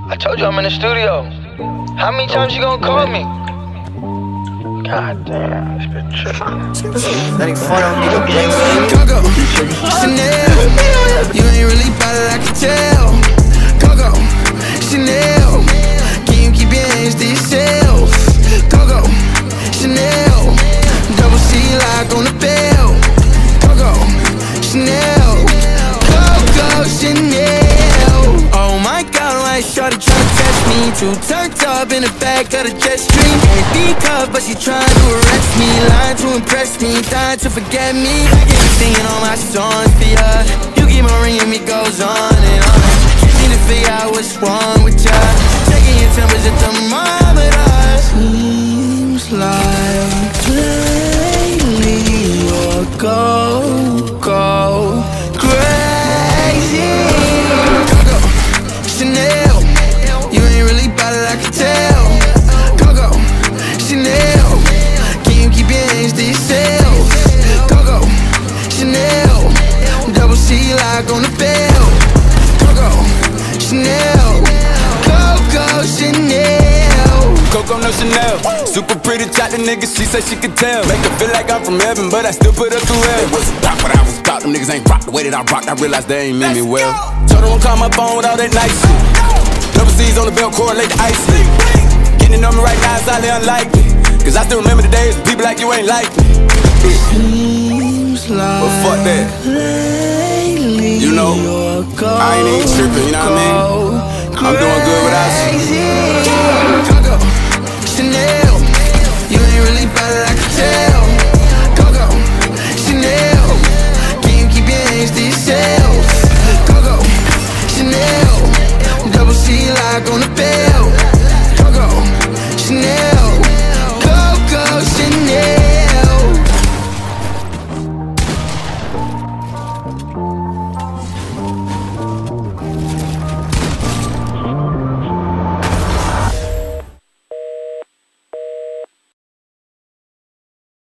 I told you I'm in the studio. How many times you gonna call me? God damn, this bitch tripping. That ain't fun, I don't need no games. Coco, Chanel, you ain't really bout it, I can tell. Coco, Chanel, can you keep your hands to yourself? Coco, Chanel, double C lock on the bell. Coco, Chanel, Coco, Chanel. Oh my God, why shorty tryna test me? Too turned up in the back of the jet stream. Can't be cuffed, but she trying to arrest me. Lying to impress me, dying to forget me. I get singing all my songs for ya. You keep on ringing me, goes on and on. Can't seem to figure out what's wrong with ya. Taking your temperature thermometer. Seems like lately you're go crazy. Coco, Chanel, you ain't really bout it, I can tell. Coco, Chanel, can you keep your hands to yourself? Coco, Chanel, double C lock on the bell. Coco, Chanel, Coco, Chanel. Coco, no Chanel. Super pretty, chat the nigga, she said she could tell. Make her feel like I'm from heaven, but I still put her through hell. It wasn't rock, but I was rock. Them niggas ain't rock the way that I rocked. I realized they ain't mean me well. Told her don't call my phone with all that nice shit. Double C's on the belt, correlate the ice. Getting on me right now is highly unlikely. Cause I still remember the days when people like you ain't like me. Seems like but fuck that. You know, I ain't even tripping, you know what I mean? I'm doing good without you. Coco, Chanel, you ain't really bout it, I can tell. Coco, Chanel, can you keep your hands to yourself? Coco, Chanel, double C lock on the bed.